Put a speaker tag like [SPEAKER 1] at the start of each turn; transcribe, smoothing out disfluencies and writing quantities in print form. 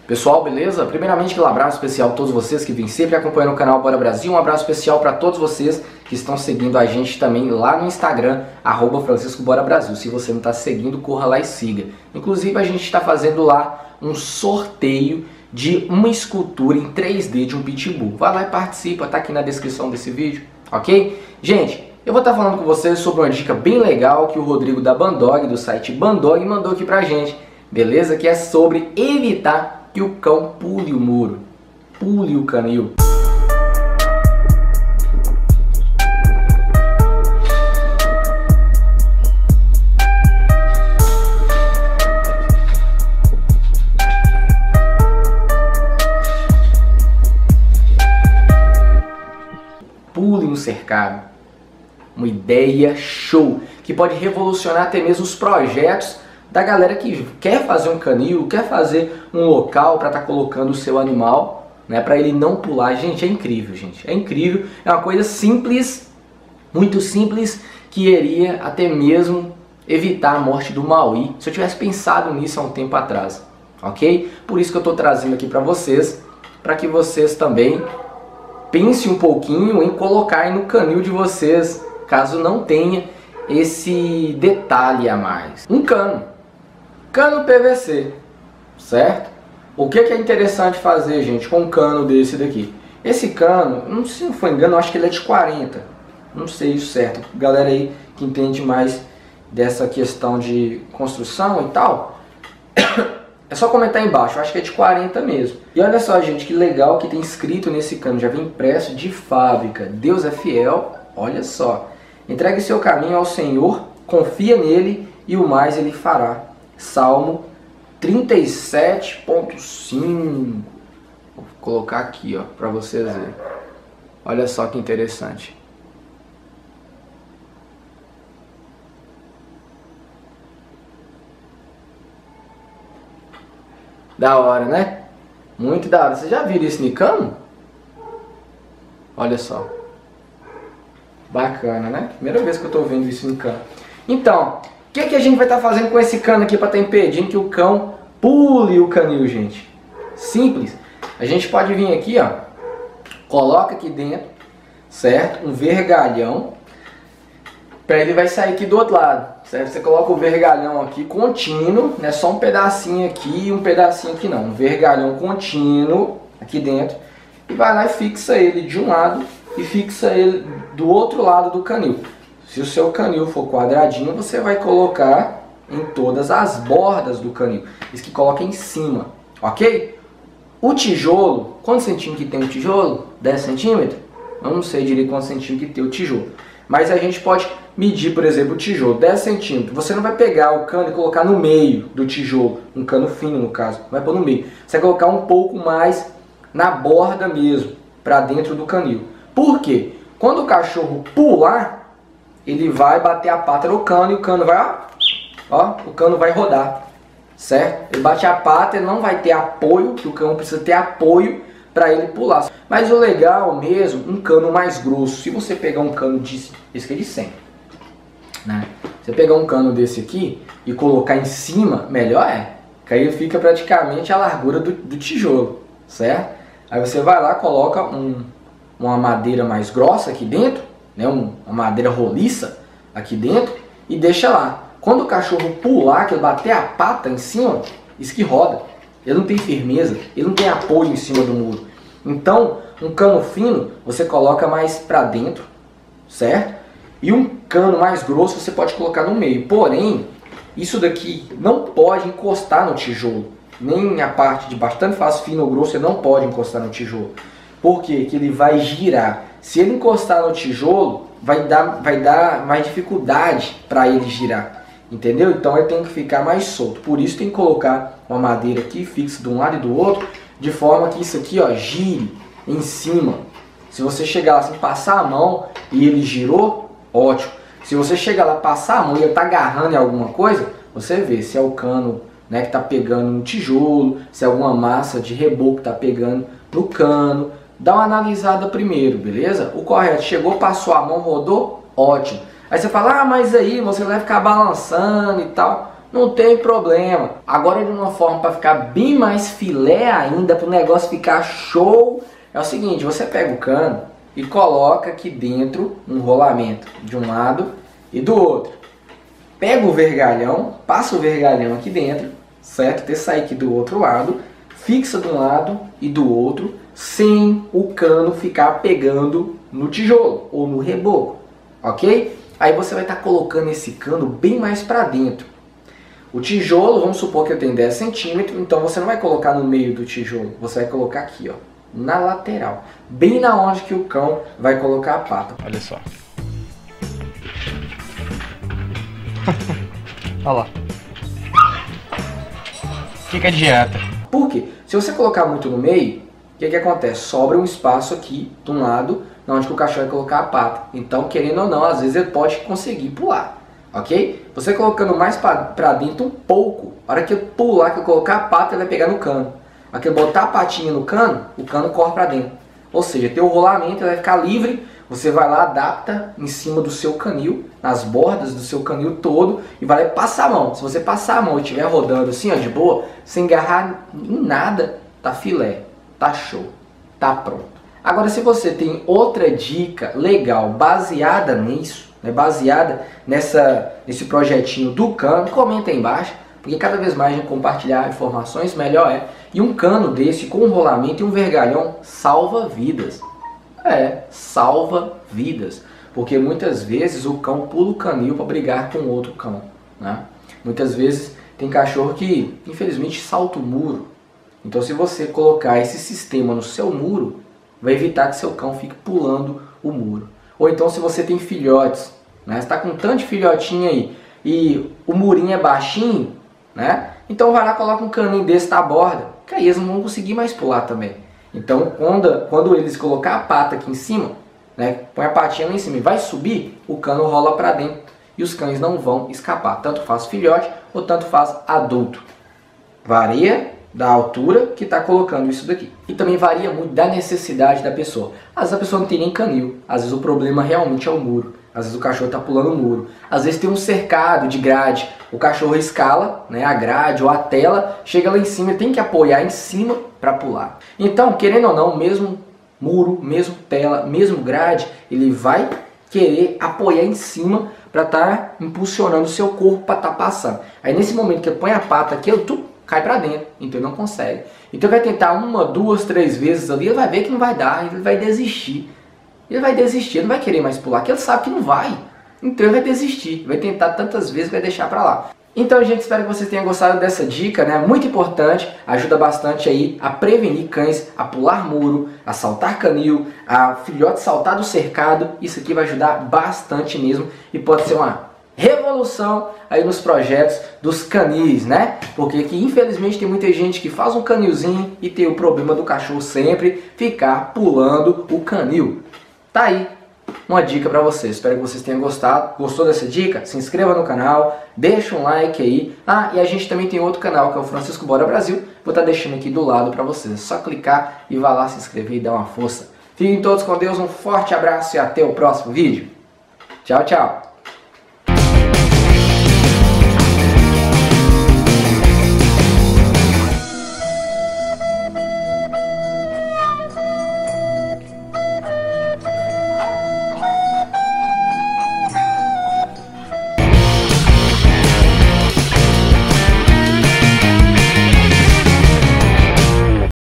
[SPEAKER 1] Pessoal, beleza? Primeiramente, aquele abraço especial a todos vocês que vêm sempre acompanhando o canal Bora Brasil. Um abraço especial para todos vocês que estão seguindo a gente também lá no Instagram, @FranciscoBoraBrasil. Se você não está seguindo, corra lá e siga. Inclusive, a gente está fazendo lá um sorteio de uma escultura em 3D de um pitbull. Vai lá e participa, tá aqui na descrição desse vídeo, ok? Gente, eu vou estar falando com vocês sobre uma dica bem legal que o Rodrigo da Bandog, do site Bandog, mandou aqui pra gente, beleza? Que é sobre evitar que o cão pule o muro, pule o canil. Pule um cercado. Uma ideia show, que pode revolucionar até mesmo os projetos da galera que quer fazer um canil, quer fazer um local para estar colocando o seu animal, né, para ele não pular. Gente, é incrível, gente. É incrível. É uma coisa simples, muito simples, que iria até mesmo evitar a morte do Maui, se eu tivesse pensado nisso há um tempo atrás, ok? Por isso que eu estou trazendo aqui para vocês, para que vocês também pensem um pouquinho em colocar aí no canil de vocês, caso não tenha esse detalhe a mais. Um cano PVC, certo? O que é interessante fazer, gente, com um cano desse daqui? Esse cano, se não for engano, eu acho que ele é de 40. Não sei isso certo. Galera aí que entende mais dessa questão de construção e tal, é só comentar aí embaixo. Eu acho que é de 40 mesmo. E olha só, gente, que legal que tem escrito nesse cano. Já vem impresso de fábrica. Deus é fiel. Olha só. Entregue seu caminho ao Senhor, confia nele e o mais ele fará. Salmo 37.5. Vou colocar aqui, ó, para vocês verem. Olha só que interessante. Da hora, né? Muito da hora. Vocês já viram isso no cano? Olha só. Bacana, né? Primeira vez que eu tô vendo isso em cano. Então, o que a gente vai estar fazendo com esse cano aqui para estar impedindo que o cão pule o canil, gente? Simples. A gente pode vir aqui, ó, coloca aqui dentro, certo? Um vergalhão, para ele vai sair aqui do outro lado, certo? Você coloca o vergalhão aqui contínuo, não é só um pedacinho aqui e um pedacinho aqui não. Um vergalhão contínuo aqui dentro e vai lá e fixa ele de um lado e fixa ele do outro lado do canil. Se o seu canil for quadradinho, você vai colocar em todas as bordas do canil. Isso que coloca em cima, ok? O tijolo, quantos centímetros que tem o tijolo? 10 centímetros? Eu não sei direito quantos centímetros que tem o tijolo. Mas a gente pode medir, por exemplo, o tijolo, 10 centímetros. Você não vai pegar o cano e colocar no meio do tijolo, um cano fino no caso, vai pôr no meio. Você vai colocar um pouco mais na borda mesmo, para dentro do canil. Por quê? Quando o cachorro pular, ele vai bater a pata no cano e o cano vai, ó, o cano vai rodar, certo? Ele bate a pata e não vai ter apoio, que o cão precisa ter apoio para ele pular. Mas o legal mesmo, um cano mais grosso. Se você pegar um cano esse aqui é de 100, né? Você pegar um cano desse aqui e colocar em cima, melhor é, que aí fica praticamente a largura do tijolo, certo? Aí você vai lá, coloca uma madeira mais grossa aqui dentro, né, uma madeira roliça aqui dentro e deixa lá. Quando o cachorro pular, que ele bater a pata em cima, isso que roda. Ele não tem firmeza, ele não tem apoio em cima do muro. Então, um cano fino você coloca mais para dentro, certo? E um cano mais grosso você pode colocar no meio. Porém, isso daqui não pode encostar no tijolo. Nem a parte de baixo, tanto faz fino ou grosso, você não pode encostar no tijolo. Por quê? Que ele vai girar. Se ele encostar no tijolo, vai dar mais dificuldade para ele girar. Entendeu? Então ele tem que ficar mais solto. Por isso tem que colocar uma madeira aqui fixa de um lado e do outro, de forma que isso aqui, ó, gire em cima. Se você chegar lá assim, passar a mão e ele girou, ótimo. Se você chegar lá, passar a mão e ele tá agarrando em alguma coisa, você vê se é o cano, né, que está pegando no tijolo, se é alguma massa de reboco que está pegando no cano. Dá uma analisada primeiro, beleza? O correto, chegou, passou a mão, rodou, ótimo. Aí você fala, ah, mas aí você vai ficar balançando e tal. não tem problema. Agora, de uma forma para ficar bem mais filé ainda, para o negócio ficar show, é o seguinte, você pega o cano e coloca aqui dentro um rolamento de um lado e do outro. Pega o vergalhão, passa o vergalhão aqui dentro, certo? Até sair aqui do outro lado, fixa de um lado e do outro, sem o cano ficar pegando no tijolo ou no reboco, ok? Aí você vai estar colocando esse cano bem mais para dentro. O tijolo, vamos supor que eu tenho 10 centímetros, então você não vai colocar no meio do tijolo, você vai colocar aqui, ó, na lateral, bem na onde que o cão vai colocar a pata.
[SPEAKER 2] Olha só. Olha lá. O que adianta?
[SPEAKER 1] Por quê? Se você colocar muito no meio, o que acontece? Sobra um espaço aqui, de um lado, onde que o cachorro vai colocar a pata. Então, querendo ou não, às vezes ele pode conseguir pular, ok? Você colocando mais para dentro um pouco, a hora que eu pular, que eu colocar a pata, ele vai pegar no cano. A hora que eu botar a patinha no cano, o cano corre para dentro. Ou seja, tem o rolamento, ele vai ficar livre, você vai lá, adapta em cima do seu canil, nas bordas do seu canil todo, e vai lá e passa a mão. Se você passar a mão e estiver rodando assim, ó, de boa, sem agarrar em nada, tá filé, tá show, tá pronto. Agora, se você tem outra dica legal baseada nisso, né, baseada nesse projetinho do cano, comenta aí embaixo, porque cada vez mais a gente compartilhar informações, melhor é. E um cano desse com um rolamento e um vergalhão salva vidas. Salva vidas. Porque muitas vezes o cão pula o canil para brigar com outro cão, né? Muitas vezes tem cachorro que, infelizmente, salta o muro. Então, se você colocar esse sistema no seu muro, vai evitar que seu cão fique pulando o muro. Ou então, se você tem filhotes, né? Você está com tanto filhotinho aí e o murinho é baixinho, né? Então, vai lá, coloca um caninho desse na borda, que aí eles não vão conseguir mais pular também. Então, quando eles colocar a pata aqui em cima, né, põe a patinha lá em cima e vai subir, o cano rola para dentro e os cães não vão escapar. Tanto faz filhote ou tanto faz adulto. Varia da altura que está colocando isso daqui. E também varia muito da necessidade da pessoa. Às vezes a pessoa não tem nem canil, às vezes o problema realmente é o muro. Às vezes o cachorro está pulando o muro. Às vezes tem um cercado de grade. O cachorro escala, né, a grade ou a tela, chega lá em cima e tem que apoiar em cima para pular. Então, querendo ou não, mesmo muro, mesmo tela, mesmo grade, ele vai querer apoiar em cima para estar impulsionando o seu corpo para estar passando. Aí nesse momento que ele põe a pata aqui, ele cai para dentro, então ele não consegue. Então ele vai tentar 1, 2, 3 vezes ali, ele vai ver que não vai dar, ele vai desistir. Ele vai desistir, ele não vai querer mais pular, porque ele sabe que não vai. Então ele vai desistir, vai tentar tantas vezes, vai deixar para lá. Então, gente, espero que vocês tenham gostado dessa dica, né? Muito importante, ajuda bastante aí a prevenir cães a pular muro, a saltar canil, a filhote saltar do cercado. Isso aqui vai ajudar bastante mesmo e pode ser uma revolução aí nos projetos dos canis, né? Porque aqui, infelizmente, tem muita gente que faz um canilzinho e tem o problema do cachorro sempre ficar pulando o canil. Tá aí uma dica para vocês. Espero que vocês tenham gostado. Gostou dessa dica? Se inscreva no canal, deixa um like aí. Ah, e a gente também tem outro canal que é o Francisco Bora Brasil. Vou estar deixando aqui do lado para vocês. É só clicar e vá lá se inscrever e dar uma força. Fiquem todos com Deus, um forte abraço e até o próximo vídeo. Tchau, tchau.